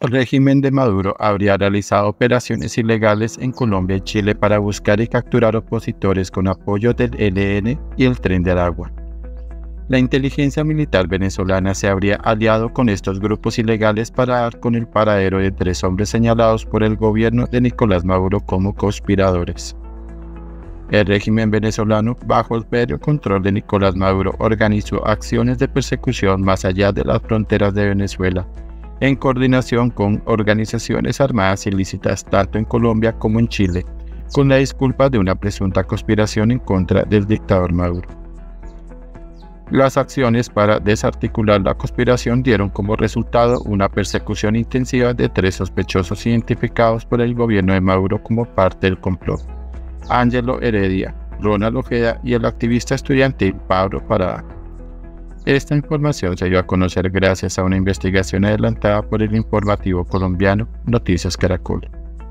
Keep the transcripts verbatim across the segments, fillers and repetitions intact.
régimen de Maduro habría realizado operaciones ilegales en Colombia y Chile para buscar y capturar opositores con apoyo del E L N y el Tren de Aragua. La inteligencia militar venezolana se habría aliado con estos grupos ilegales para dar con el paradero de tres hombres señalados por el gobierno de Nicolás Maduro como conspiradores. El régimen venezolano, bajo el férreo control de Nicolás Maduro, organizó acciones de persecución más allá de las fronteras de Venezuela, en coordinación con organizaciones armadas ilícitas tanto en Colombia como en Chile, con la disculpa de una presunta conspiración en contra del dictador Maduro. Las acciones para desarticular la conspiración dieron como resultado una persecución intensiva de tres sospechosos identificados por el gobierno de Maduro como parte del complot: Ángelo Heredia, Ronald Ojeda y el activista estudiantil Pablo Parada. Esta información se dio a conocer gracias a una investigación adelantada por el informativo colombiano Noticias Caracol.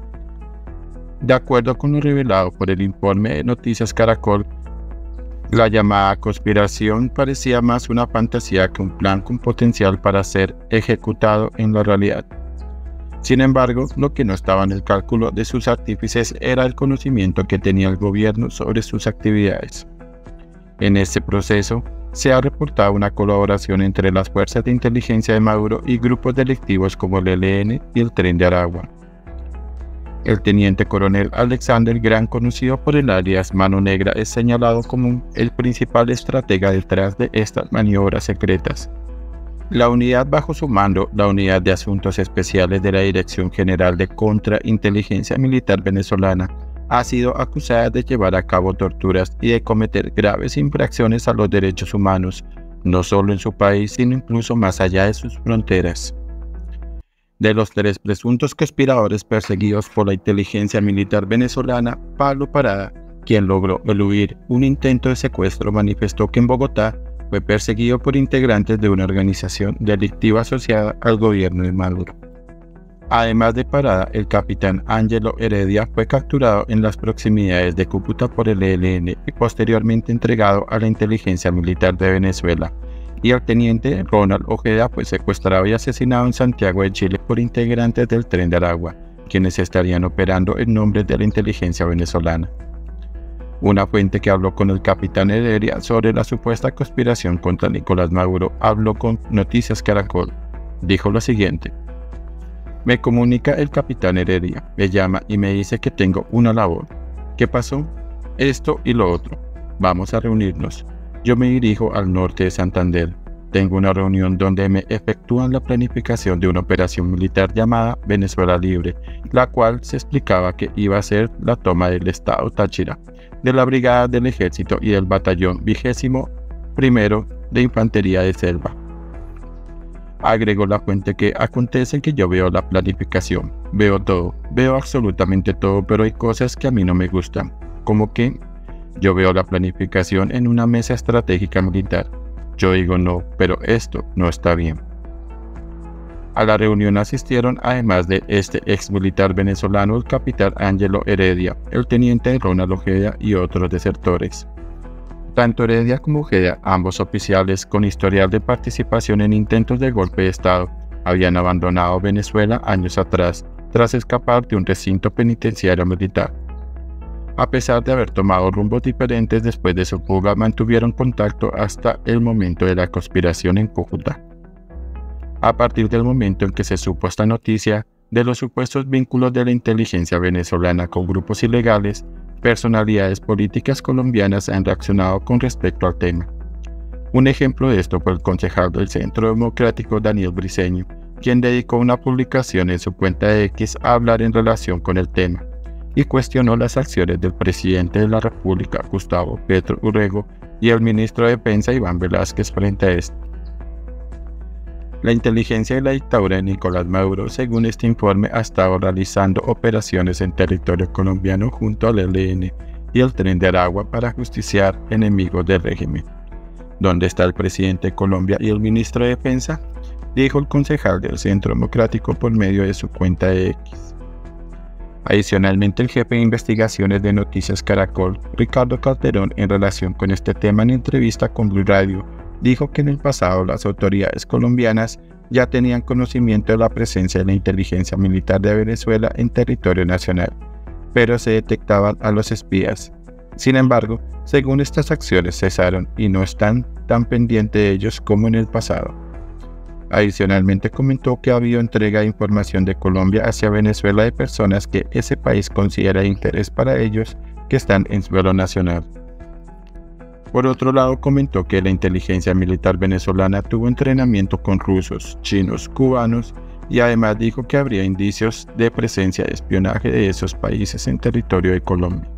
De acuerdo con lo revelado por el informe de Noticias Caracol, la llamada conspiración parecía más una fantasía que un plan con potencial para ser ejecutado en la realidad. Sin embargo, lo que no estaba en el cálculo de sus artífices era el conocimiento que tenía el gobierno sobre sus actividades. En este proceso, se ha reportado una colaboración entre las fuerzas de inteligencia de Maduro y grupos delictivos como el E L N y el Tren de Aragua. El teniente coronel Alexander Gran, conocido por el alias Mano Negra, es señalado como el principal estratega detrás de estas maniobras secretas. La unidad bajo su mando, la Unidad de Asuntos Especiales de la Dirección General de Contrainteligencia Militar Venezolana, ha sido acusada de llevar a cabo torturas y de cometer graves infracciones a los derechos humanos, no solo en su país, sino incluso más allá de sus fronteras. De los tres presuntos conspiradores perseguidos por la inteligencia militar venezolana, Pablo Parada, quien logró eludir un intento de secuestro, manifestó que en Bogotá fue perseguido por integrantes de una organización delictiva asociada al gobierno de Maduro. Además de Parada, el capitán Ángelo Heredia fue capturado en las proximidades de Cúcuta por el E L N y posteriormente entregado a la inteligencia militar de Venezuela, y el teniente Ronald Ojeda fue secuestrado y asesinado en Santiago de Chile por integrantes del Tren de Aragua, quienes estarían operando en nombre de la inteligencia venezolana. Una fuente que habló con el capitán Heredia sobre la supuesta conspiración contra Nicolás Maduro habló con Noticias Caracol. Dijo lo siguiente: "Me comunica el capitán Heredia, me llama y me dice que tengo una labor. ¿Qué pasó? Esto y lo otro. Vamos a reunirnos. Yo me dirijo al norte de Santander. Tengo una reunión donde me efectúan la planificación de una operación militar llamada Venezuela Libre, la cual se explicaba que iba a ser la toma del estado Táchira, de la brigada del ejército y del batallón vigésimo primero de infantería de selva". Agregó la fuente que acontece que yo veo la planificación, veo todo, veo absolutamente todo, pero hay cosas que a mí no me gustan, como que yo veo la planificación en una mesa estratégica militar. Yo digo no, pero esto no está bien. A la reunión asistieron, además de este ex militar venezolano, el capitán Ángelo Heredia, el teniente Ronald Ojeda y otros desertores. Tanto Heredia como Ojeda, ambos oficiales con historial de participación en intentos de golpe de Estado, habían abandonado Venezuela años atrás, tras escapar de un recinto penitenciario militar. A pesar de haber tomado rumbos diferentes después de su fuga, mantuvieron contacto hasta el momento de la conspiración en Cúcuta. A partir del momento en que se supo esta noticia de los supuestos vínculos de la inteligencia venezolana con grupos ilegales, personalidades políticas colombianas han reaccionado con respecto al tema. Un ejemplo de esto fue el concejal del Centro Democrático Daniel Briceño, quien dedicó una publicación en su cuenta de X a hablar en relación con el tema, y cuestionó las acciones del presidente de la República, Gustavo Petro Urrego, y el ministro de Defensa, Iván Velázquez, frente a esto. La inteligencia de la dictadura de Nicolás Maduro, según este informe, ha estado realizando operaciones en territorio colombiano junto al E L N y el Tren de Aragua para justiciar enemigos del régimen. ¿Dónde está el presidente de Colombia y el ministro de Defensa?, dijo el concejal del Centro Democrático por medio de su cuenta de X. Adicionalmente, el jefe de investigaciones de Noticias Caracol, Ricardo Calderón, en relación con este tema en entrevista con Blue Radio, dijo que en el pasado las autoridades colombianas ya tenían conocimiento de la presencia de la inteligencia militar de Venezuela en territorio nacional, pero se detectaban a los espías. Sin embargo, según estas acciones cesaron y no están tan pendientes de ellos como en el pasado. Adicionalmente comentó que ha habido entrega de información de Colombia hacia Venezuela de personas que ese país considera de interés para ellos que están en suelo nacional. Por otro lado, comentó que la inteligencia militar venezolana tuvo entrenamiento con rusos, chinos, cubanos y además dijo que habría indicios de presencia de espionaje de esos países en territorio de Colombia.